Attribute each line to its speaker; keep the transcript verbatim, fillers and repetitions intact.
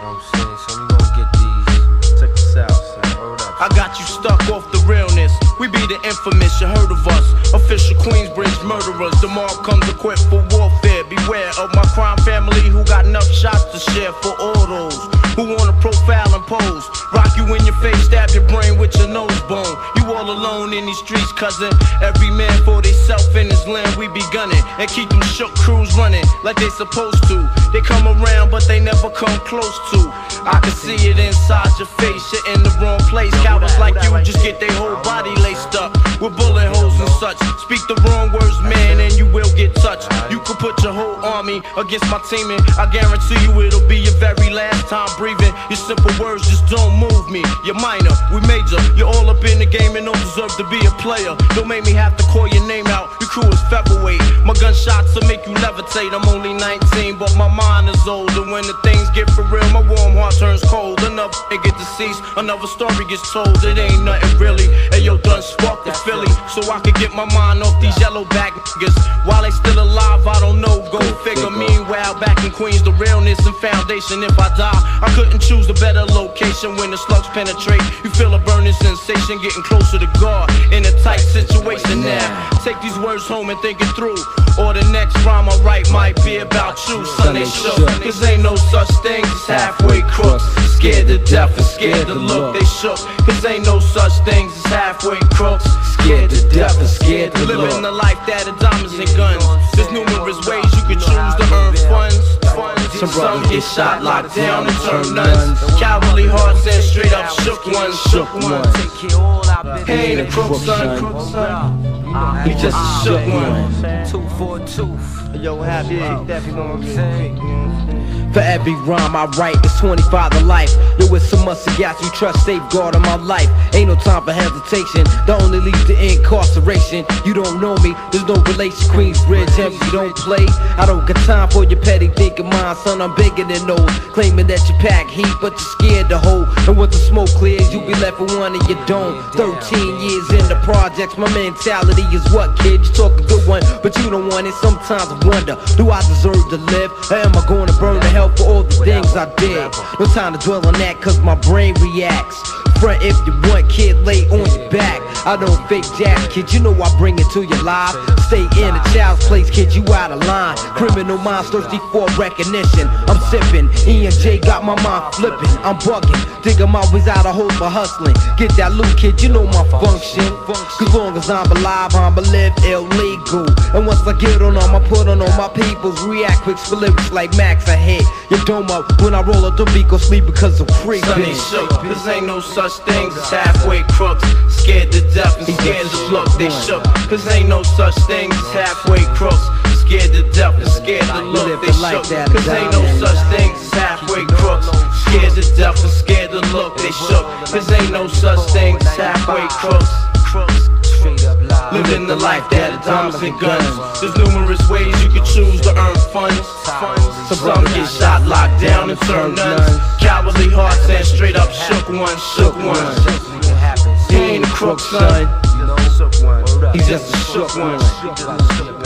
Speaker 1: know what I'm saying? So we gon' get these. Check this out, son. Hold up.
Speaker 2: I got you stuck off the realness. We be the infamous, you heard of us. Official Queensbridge murderers. The mark comes equipped for warfare. Beware of my crime family who got enough shots to share for all those who wanna profile and pose. Rock you in your face, stab your brain with your nose bone. You all alone in these streets, cousin. Every man for theyself in his land, we be gunning. And keep them shook crews running like they supposed to. They come around, but they never come close to. I can see it inside your face, you're in the wrong place. Cowards like you just get their whole body laced up with bullet holes and such. Speak the wrong words, man, and you will get touched. You could put your whole army against my team, and I guarantee you it'll be your very last time breathing. Your simple words just don't move me. You're minor, we major. You're all up in the game and don't deserve to be a player. Don't make me have to call your name out. Your crew is featherweight. My gunshots will make you levitate. I'm only nineteen, but my mind is old. And when the things get for real, my warm heart turns cold. Another they get deceased, another story gets told. It ain't nothing really. Hey yo, done sparked the Philly, so I could get my mind off these yellow back niggas. While they still alive, I don't know. Go figure. Meanwhile, back in Queens, the realness and foundation. If I die, I couldn't choose a better location. When the slugs penetrate, you feel a burning sensation, getting closer to God in a tight situation. Now, take these words home and think it through, or the next rhyme I write might be about you. Son, they shook, cause ain't no such thing as halfway crooks. Scared to death and scared to look. They shook, cause ain't no such things as halfway crooks. Scared to death and scared to look. Living the life that is diamonds and guns. There's numerous ways you can choose to earn funds. Some get shot, locked down, and turn nuns. Cowardly hearts and straight up shook ones, shook ones. He ain't a crook, son. He just a shook one.
Speaker 1: Two for a tooth. Yo, happy, that be gonna be.
Speaker 3: For every rhyme I write, it's twenty-five to life. Yo, it's so much to gas, you trust, safeguard of my life. Ain't no time for hesitation, that only leads to incarceration. You don't know me, there's no relation, Queensbridge, and you don't play. I don't got time for your petty thinking mind, son, I'm bigger than those. Claiming that you pack heat, but you're scared to hold. And once the smoke clears, you be left with one and you don't. Thirteen years in the projects, my mentality is what, kid? You talk a good one, but you don't want it. Sometimes I wonder, do I deserve to live? Or am I gonna burn the hell for all the things I did? No time to dwell on that, cause my brain reacts. Front if you want, kid, lay on your back. I don't fake jacks, kid, you know I bring it to your life. Stay in a child's place, kid, you out of line. Criminal minds thirsty for recognition. I'm sipping, E and J got my mind flipping. I'm bugging, think I'm always out of hope for hustling. Get that loot, kid, you know my function. Cause long as I'm alive, I'ma live illegal. And once I get on them, I put on all my peoples. React quick for lyrics like Max, I hit your dome up. When I roll up the beat, go sleep because I'm creeping.
Speaker 2: Son, they shook, cause ain't no such things as halfway crooks. Scared to death and scared to look. They shook, cause ain't no such things as halfway crooks. Scared to death and scared to look. They shook, cause ain't no such things as halfway crooks. Scared to death and scared to look. They shook, cause ain't no such things as halfway crooks. Living the life that is diamonds and guns. There's numerous ways you can choose to earn funds. Some get shot, locked down, and turn nuns. Cowardly hearts and straight up shook ones, shook ones. He ain't a crook, son. He's just a shook one.